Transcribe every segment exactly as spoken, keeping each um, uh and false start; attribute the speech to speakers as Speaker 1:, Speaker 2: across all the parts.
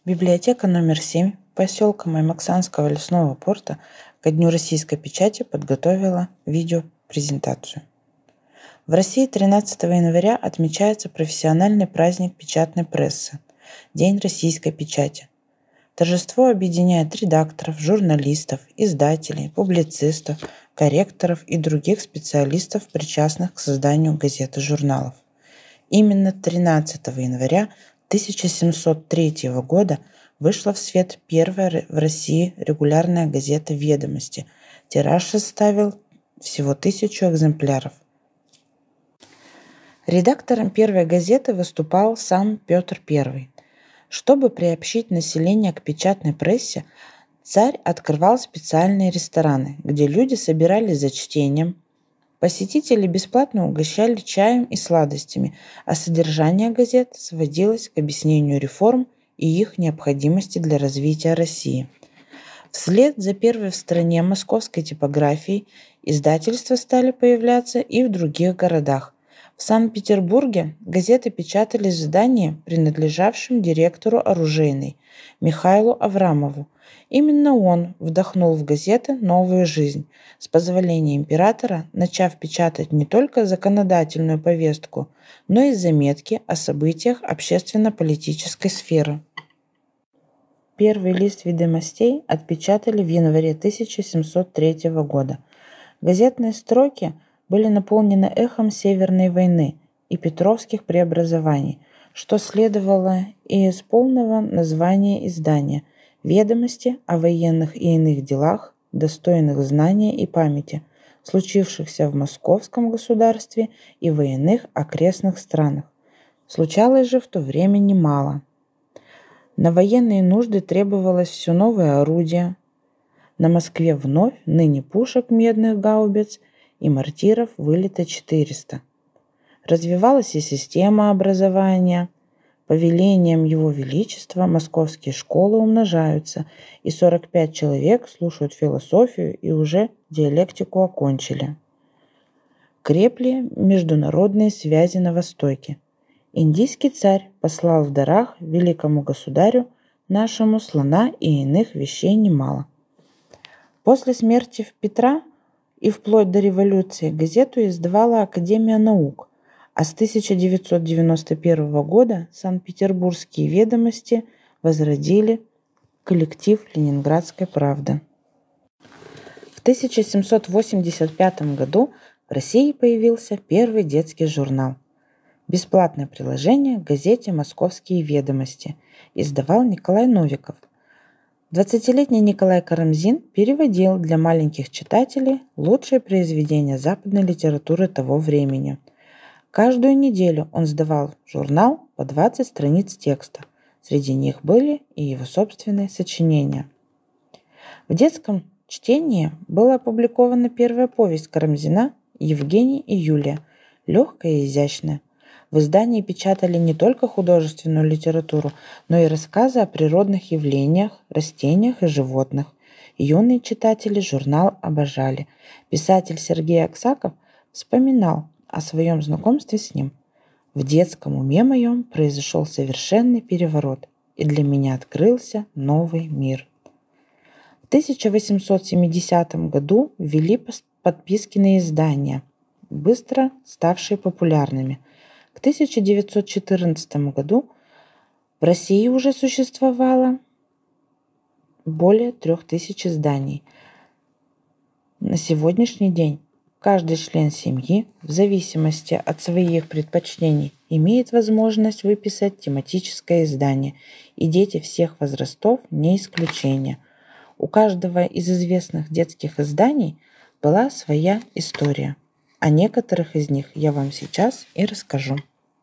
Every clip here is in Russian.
Speaker 1: Библиотека номер семь поселка Маймаксанского лесного порта ко Дню российской печати подготовила видеопрезентацию. В России тринадцатого января отмечается профессиональный праздник печатной прессы – День российской печати. Торжество объединяет редакторов, журналистов, издателей, публицистов, корректоров и других специалистов, причастных к созданию газет и журналов. Именно тринадцатого января тысяча семьсот третьего года вышла в свет первая в России регулярная газета «Ведомости». Тираж составил всего тысячу экземпляров. Редактором первой газеты выступал сам Петр Первый. Чтобы приобщить население к печатной прессе, царь открывал специальные рестораны, где люди собирались за чтением. Посетители бесплатно угощали чаем и сладостями, а содержание газет сводилось к объяснению реформ и их необходимости для развития России. Вслед за первой в стране московской типографией издательства стали появляться и в других городах. В Санкт-Петербурге газеты печатались в здании, принадлежавшем директору оружейной Михаилу Аврамову. Именно он вдохнул в газеты новую жизнь, с позволения императора начав печатать не только законодательную повестку, но и заметки о событиях общественно-политической сферы. Первый лист «Ведомостей» отпечатали в январе тысяча семьсот третьего года. Газетные строки были наполнены эхом Северной войны и петровских преобразований, что следовало и из полного названия издания «Ведомости о военных и иных делах, достойных знания и памяти, случившихся в Московском государстве и в иных окрестных странах». Случалось же в то время немало. На военные нужды требовалось все новое орудие. На Москве вновь ныне пушек медных гаубиц и мортиров вылито четыреста. Развивалась и система образования. По велениям Его Величества московские школы умножаются, и сорок пять человек слушают философию и уже диалектику окончили. Крепли международные связи на Востоке. Индийский царь послал в дарах великому государю нашему слона и иных вещей немало. После смерти Петра и вплоть до революции газету издавала Академия наук, а с тысяча девятьсот девяносто первого года Санкт-Петербургские ведомости возродили коллектив Ленинградской правды. В тысяча семьсот восемьдесят пятом году в России появился первый детский журнал. Бесплатное приложение к газете «Московские ведомости» издавал Николай Новиков. Двадцатилетний Николай Карамзин переводил для маленьких читателей лучшие произведения западной литературы того времени. Каждую неделю он сдавал в журнал по двадцать страниц текста. Среди них были и его собственные сочинения. В детском чтении была опубликована первая повесть Карамзина «Евгений и Юлия», легкая и изящная. В издании печатали не только художественную литературу, но и рассказы о природных явлениях, растениях и животных. Юные читатели журнал обожали. Писатель Сергей Аксаков вспоминал о своем знакомстве с ним. В детском уме моем произошел совершенный переворот, и для меня открылся новый мир. В тысяча восемьсот семидесятом году ввели подписки на издания, быстро ставшие популярными. К тысяча девятьсот четырнадцатому году в России уже существовало более трех тысяч изданий. На сегодняшний день каждый член семьи, в зависимости от своих предпочтений, имеет возможность выписать тематическое издание, и дети всех возрастов не исключение. У каждого из известных детских изданий была своя история. О некоторых из них я вам сейчас и расскажу.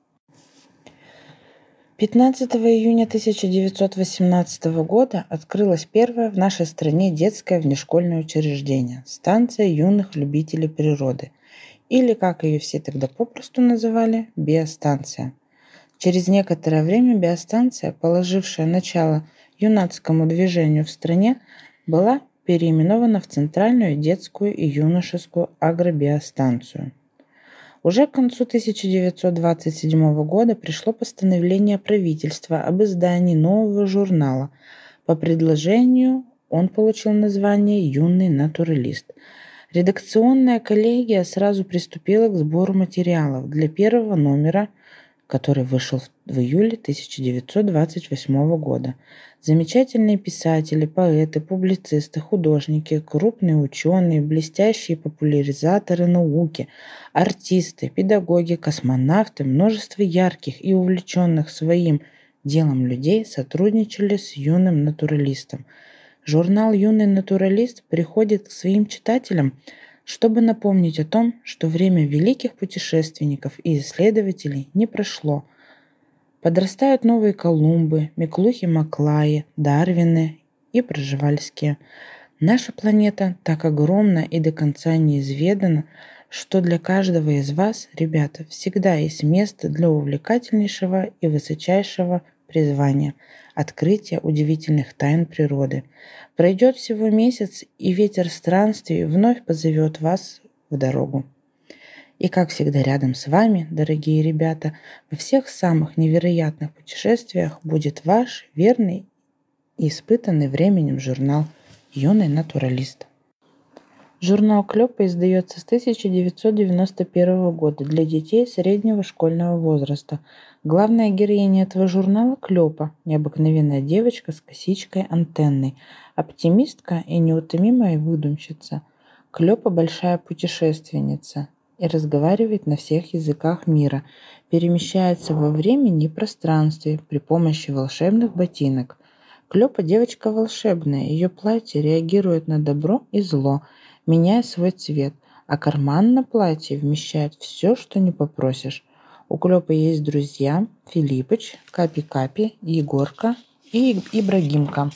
Speaker 1: пятнадцатого июня тысяча девятьсот восемнадцатого года открылось первое в нашей стране детское внешкольное учреждение – станция юных любителей природы, или, как ее все тогда попросту называли, биостанция. Через некоторое время биостанция, положившая начало юнацкому движению в стране, была переименована в Центральную детскую и юношескую агробиостанцию. Уже к концу тысяча девятьсот двадцать седьмого года пришло постановление правительства об издании нового журнала. По предложению он получил название «Юный натуралист». Редакционная коллегия сразу приступила к сбору материалов для первого номера, который вышел в июле тысяча девятьсот двадцать восьмого года. Замечательные писатели, поэты, публицисты, художники, крупные ученые, блестящие популяризаторы науки, артисты, педагоги, космонавты, множество ярких и увлеченных своим делом людей сотрудничали с юным натуралистом. Журнал «Юный натуралист» приходит к своим читателям, чтобы напомнить о том, что время великих путешественников и исследователей не прошло. Подрастают новые Колумбы, Миклухи-Маклаи, Дарвины и Пржевальские. Наша планета так огромна и до конца неизведана, что для каждого из вас, ребята, всегда есть место для увлекательнейшего и высочайшего призвания – открытия удивительных тайн природы. Пройдет всего месяц, и ветер странствий вновь позовет вас в дорогу. И, как всегда, рядом с вами, дорогие ребята, во всех самых невероятных путешествиях будет ваш верный и испытанный временем журнал «Юный натуралист». Журнал Клёпа издается с тысяча девятьсот девяносто первого года для детей среднего школьного возраста. Главная героиня этого журнала – Клёпа, необыкновенная девочка с косичкой антенной, оптимистка и неутомимая выдумщица. Клёпа – большая путешественница и разговаривает на всех языках мира, перемещается во времени и пространстве при помощи волшебных ботинок. Клёпа – девочка волшебная, ее платье реагирует на добро и зло, меняя свой цвет, а карман на платье вмещает все, что не попросишь. У Клёпы есть друзья Филиппыч, Капи-Капи, Егорка и Ибрагимка.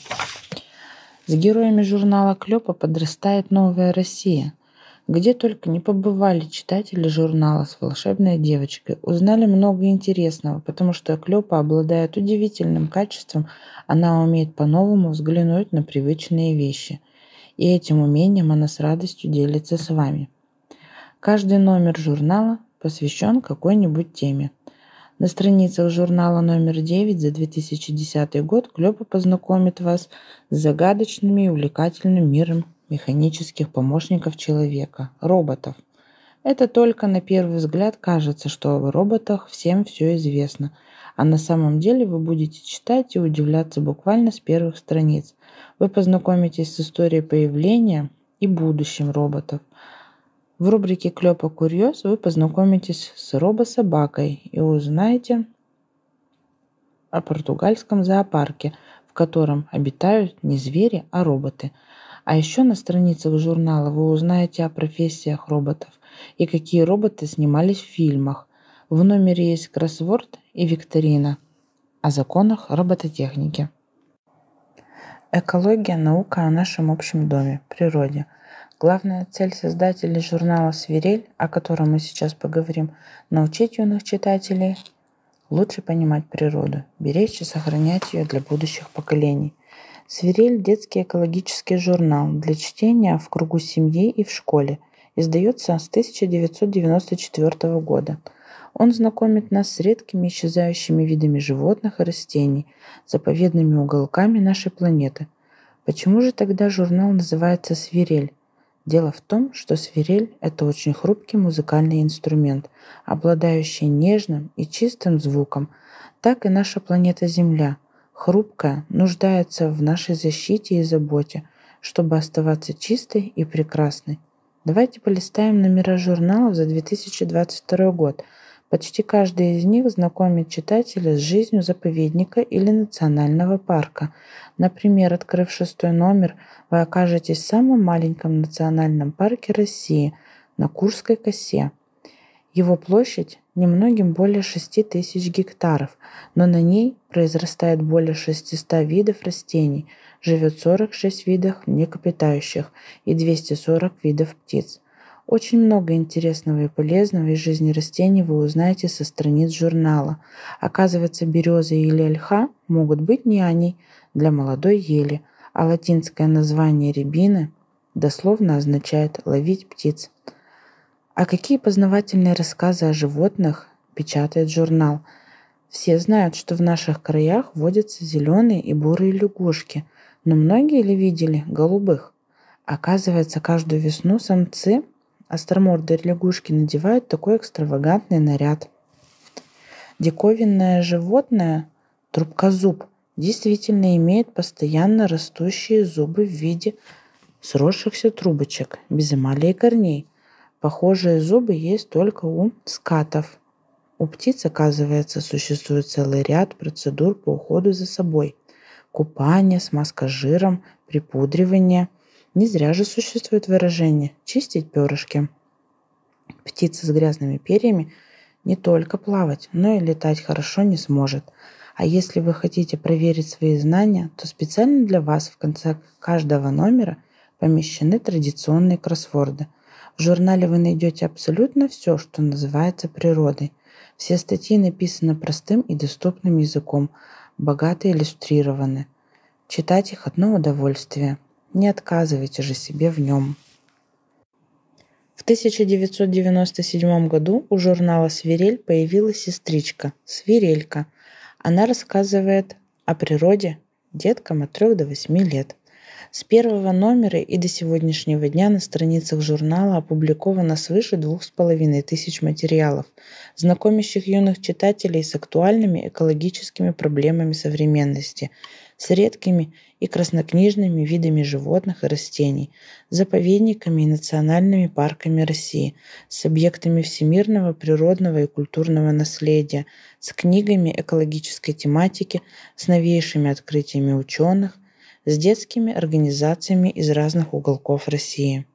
Speaker 1: С героями журнала Клёпа подрастает новая Россия. Где только не побывали читатели журнала с волшебной девочкой, узнали много интересного, потому что Клёпа обладает удивительным качеством, она умеет по-новому взглянуть на привычные вещи. И этим умением она с радостью делится с вами. Каждый номер журнала посвящен какой-нибудь теме. На страницах журнала номер девять за две тысячи десятый год Клёпа познакомит вас с загадочным и увлекательным миром механических помощников человека – роботов. Это только на первый взгляд кажется, что о роботах всем все известно, а на самом деле вы будете читать и удивляться буквально с первых страниц. Вы познакомитесь с историей появления и будущим роботов. В рубрике «Клёпа Курьез» вы познакомитесь с робособакой и узнаете о португальском зоопарке, в котором обитают не звери, а роботы. А еще на страницах журнала вы узнаете о профессиях роботов и какие роботы снимались в фильмах. В номере есть кроссворд и викторина о законах робототехники. Экология – наука о нашем общем доме, природе. Главная цель создателей журнала «Свирель», о котором мы сейчас поговорим, научить юных читателей лучше понимать природу, беречь и сохранять ее для будущих поколений. «Свирель» – детский экологический журнал для чтения в кругу семьи и в школе. Издается с тысяча девятьсот девяносто четвёртого года. Он знакомит нас с редкими исчезающими видами животных и растений, заповедными уголками нашей планеты. Почему же тогда журнал называется «Свирель»? Дело в том, что свирель – это очень хрупкий музыкальный инструмент, обладающий нежным и чистым звуком. Так и наша планета Земля, хрупкая, нуждается в нашей защите и заботе, чтобы оставаться чистой и прекрасной. Давайте полистаем номера журналов за две тысячи двадцать второй год. Почти каждый из них знакомит читателя с жизнью заповедника или национального парка. Например, открыв шестой номер, вы окажетесь в самом маленьком национальном парке России на Курской косе. Его площадь немногим более шести тысяч гектаров, но на ней произрастает более шестисот видов растений, живет сорок шесть видов млекопитающих и двести сорок видов птиц. Очень много интересного и полезного из жизни растений вы узнаете со страниц журнала. Оказывается, береза или ольха могут быть няней для молодой ели, а латинское название рябины дословно означает «ловить птиц». А какие познавательные рассказы о животных печатает журнал? Все знают, что в наших краях водятся зеленые и бурые лягушки, но многие ли видели голубых? Оказывается, каждую весну самцы остромордой лягушки надевают такой экстравагантный наряд. Диковинное животное, трубкозуб, действительно имеет постоянно растущие зубы в виде сросшихся трубочек, без эмали и корней. Похожие зубы есть только у скатов. У птиц, оказывается, существует целый ряд процедур по уходу за собой. Купание, смазка жиром, припудривание. Не зря же существует выражение «чистить перышки». Птица с грязными перьями не только плавать, но и летать хорошо не сможет. А если вы хотите проверить свои знания, то специально для вас в конце каждого номера помещены традиционные кроссворды. В журнале вы найдете абсолютно все, что называется природой. Все статьи написаны простым и доступным языком, богато иллюстрированы. Читать их одно удовольствие. Не отказывайте же себе в нем. В тысяча девятьсот девяносто седьмом году у журнала «Свирель» появилась сестричка Свирелька. Она рассказывает о природе деткам от трёх до восьми лет. С первого номера и до сегодняшнего дня на страницах журнала опубликовано свыше двух с половиной тысяч материалов, знакомящих юных читателей с актуальными экологическими проблемами современности, с редкими и краснокнижными видами животных и растений, заповедниками и национальными парками России, с объектами всемирного природного и культурного наследия, с книгами экологической тематики, с новейшими открытиями ученых, с детскими организациями из разных уголков России.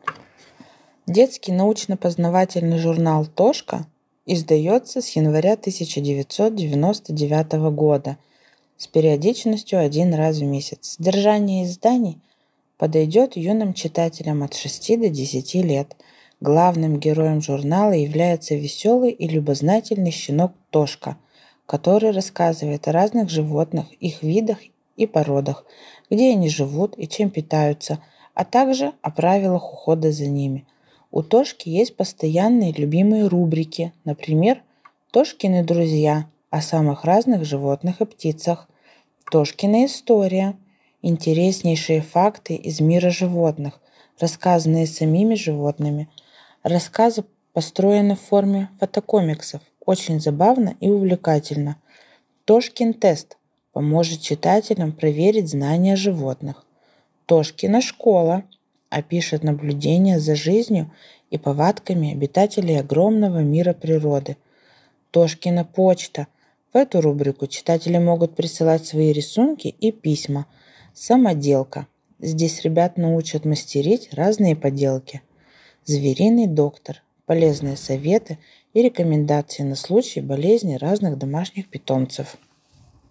Speaker 1: Детский научно-познавательный журнал «Тошка» издается с января тысяча девятьсот девяносто девятого года с периодичностью один раз в месяц. Содержание изданий подойдет юным читателям от шести до десяти лет. Главным героем журнала является веселый и любознательный щенок Тошка, который рассказывает о разных животных, их видах и породах, где они живут и чем питаются, а также о правилах ухода за ними. У Тошки есть постоянные любимые рубрики, например, «Тошкины друзья» о самых разных животных и птицах, «Тошкина история», интереснейшие факты из мира животных, рассказанные самими животными. Рассказы построены в форме фотокомиксов, очень забавно и увлекательно. «Тошкин тест» поможет читателям проверить знания животных. Тошкина школа опишет наблюдения за жизнью и повадками обитателей огромного мира природы. Тошкина почта. В эту рубрику читатели могут присылать свои рисунки и письма. Самоделка. Здесь ребят научат мастерить разные поделки. Звериный доктор. Полезные советы и рекомендации на случай болезни разных домашних питомцев.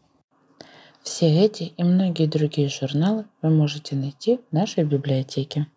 Speaker 1: Все эти и многие другие журналы вы можете найти в нашей библиотеке.